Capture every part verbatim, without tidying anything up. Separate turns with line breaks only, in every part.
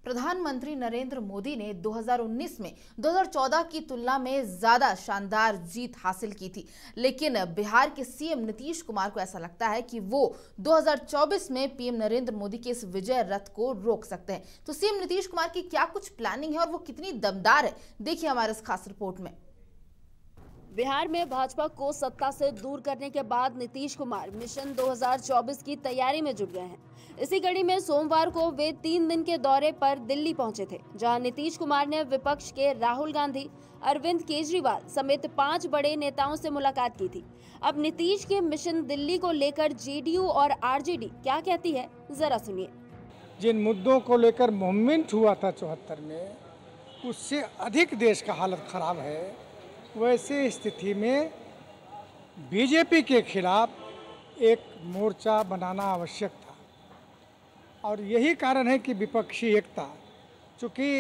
प्रधानमंत्री नरेंद्र मोदी ने दो हज़ार उन्नीस में दो हज़ार चौदह की तुलना में ज्यादा शानदार जीत हासिल की थी, लेकिन बिहार के सीएम नीतीश कुमार को ऐसा लगता है कि वो दो हज़ार चौबीस में पीएम नरेंद्र मोदी के इस विजय रथ को रोक सकते हैं। तो सीएम नीतीश कुमार की क्या कुछ प्लानिंग है और वो कितनी दमदार है, देखिए हमारे इस खास रिपोर्ट में।
बिहार में भाजपा को सत्ता से दूर करने के बाद नीतीश कुमार मिशन दो हज़ार चौबीस की तैयारी में जुट गए हैं। इसी कड़ी में सोमवार को वे तीन दिन के दौरे पर दिल्ली पहुंचे थे, जहां नीतीश कुमार ने विपक्ष के राहुल गांधी, अरविंद केजरीवाल समेत पांच बड़े नेताओं से मुलाकात की थी। अब नीतीश के मिशन दिल्ली को लेकर जेडीयू और आरजेडी क्या कहती है, जरा सुनिए।
जिन मुद्दों को लेकर मूवमेंट हुआ था चौहत्तर में, उससे अधिक देश का हालत खराब है। वैसे स्थिति में बीजेपी के खिलाफ एक मोर्चा बनाना आवश्यक था, और यही कारण है कि विपक्षी एकता चूँकि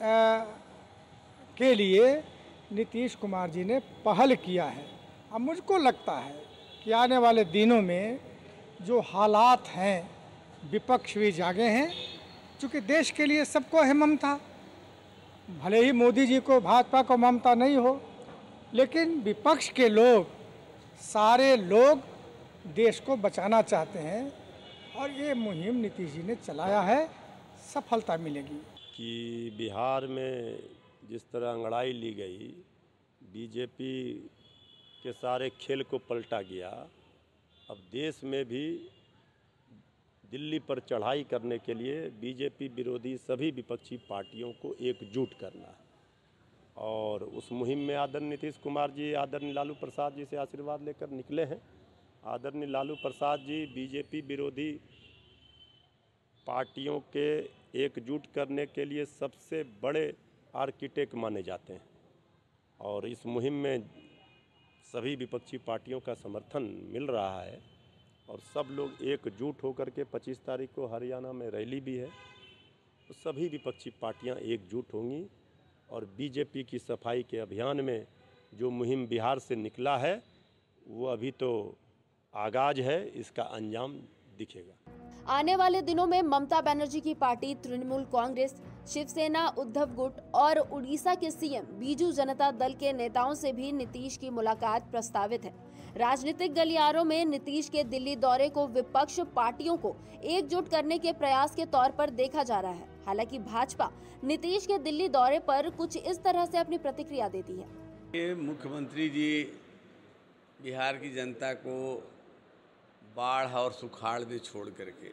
के लिए नीतीश कुमार जी ने पहल किया है। अब मुझको लगता है कि आने वाले दिनों में जो हालात हैं, विपक्ष भी जागे हैं, चूँकि देश के लिए सबको अहम ममता, भले ही मोदी जी को, भाजपा को ममता नहीं हो, लेकिन विपक्ष के लोग, सारे लोग देश को बचाना चाहते हैं, और ये मुहिम नीतीश जी ने चलाया है, सफलता मिलेगी।
कि बिहार में जिस तरह अंगड़ाई ली गई, बीजेपी के सारे खेल को पलटा गया। अब देश में भी दिल्ली पर चढ़ाई करने के लिए बीजेपी विरोधी सभी विपक्षी पार्टियों को एकजुट करना है, और उस मुहिम में आदरणीय नीतीश कुमार जी आदरणीय लालू प्रसाद जी से आशीर्वाद लेकर निकले हैं। आदरणीय लालू प्रसाद जी बीजेपी विरोधी पार्टियों के एकजुट करने के लिए सबसे बड़े आर्किटेक्ट माने जाते हैं, और इस मुहिम में सभी विपक्षी पार्टियों का समर्थन मिल रहा है, और सब लोग एकजुट होकर के पच्चीस तारीख को हरियाणा में रैली भी है, तो सभी विपक्षी पार्टियां एकजुट होंगी, और बीजेपी की सफाई के अभियान में जो मुहिम बिहार से निकला है वो अभी तो आगाज है, इसका अंजाम दिखेगा।
आने वाले दिनों में ममता बनर्जी की पार्टी तृणमूल कांग्रेस, शिवसेना, उद्धव गुट और उड़ीसा के सीएम बीजू जनता दल के नेताओं से भी नीतीश की मुलाकात प्रस्तावित है। राजनीतिक गलियारों में नीतीश के दिल्ली दौरे को विपक्ष पार्टियों को एकजुट करने के प्रयास के तौर पर देखा जा रहा है। हालांकि भाजपा नीतीश के दिल्ली दौरे पर कुछ इस तरह से अपनी प्रतिक्रिया देती है।
ये मुख्यमंत्री जी बिहार की जनता को बाढ़ और सुखाड़ में छोड़ करके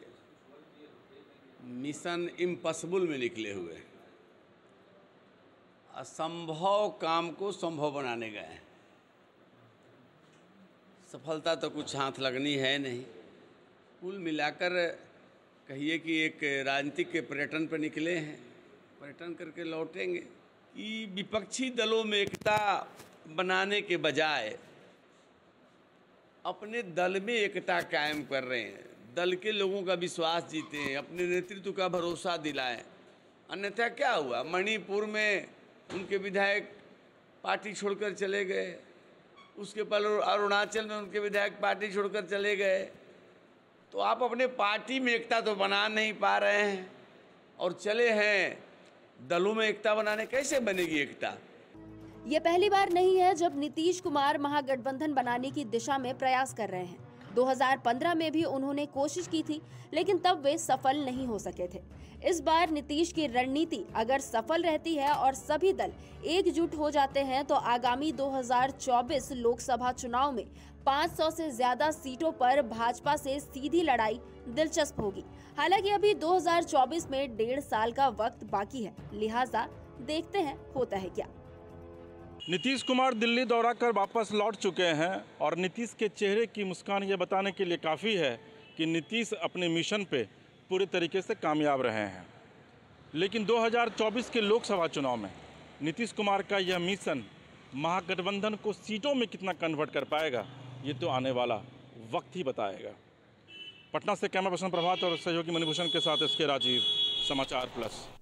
मिशन इम्पॉसिबल में निकले हुए असंभव काम को संभव बनाने गए। सफलता तो कुछ हाथ लगनी है नहीं। कुल मिलाकर कहिए कि एक राजनीतिक के पर्यटन पर निकले हैं, पर्यटन करके लौटेंगे। कि विपक्षी दलों में एकता बनाने के बजाय अपने दल में एकता कायम कर रहे हैं, दल के लोगों का विश्वास जीते हैं, अपने नेतृत्व का भरोसा दिलाएं। अन्यथा क्या हुआ, मणिपुर में उनके विधायक पार्टी छोड़कर चले गए, उसके पहले अरुणाचल में उनके विधायक पार्टी छोड़कर चले गए। तो आप अपने पार्टी में एकता तो बना नहीं पा रहे हैं, और चले हैं दलों में एकता बनाने। कैसे बनेगी एकता?
ये पहली बार नहीं है जब नीतीश कुमार महागठबंधन बनाने की दिशा में प्रयास कर रहे हैं। दो हज़ार पंद्रह में भी उन्होंने कोशिश की थी, लेकिन तब वे सफल नहीं हो सके थे। इस बार नीतीश की रणनीति अगर सफल रहती है और सभी दल एकजुट हो जाते हैं, तो आगामी दो हज़ार चौबीस लोकसभा चुनाव में पाँच सौ से ज्यादा सीटों पर भाजपा से सीधी लड़ाई दिलचस्प होगी। हालांकि अभी दो हज़ार चौबीस में डेढ़ साल का वक्त बाकी है, लिहाजा देखते हैं होता है क्या।
नीतीश कुमार दिल्ली दौरा कर वापस लौट चुके हैं, और नीतीश के चेहरे की मुस्कान ये बताने के लिए काफ़ी है कि नीतीश अपने मिशन पे पूरे तरीके से कामयाब रहे हैं। लेकिन दो हज़ार चौबीस के लोकसभा चुनाव में नीतीश कुमार का यह मिशन महागठबंधन को सीटों में कितना कन्वर्ट कर पाएगा, ये तो आने वाला वक्त ही बताएगा। पटना से कैमरा पर्सन प्रभात और सहयोगी मणिभूषण के साथ एस के राजीव, समाचार प्लस।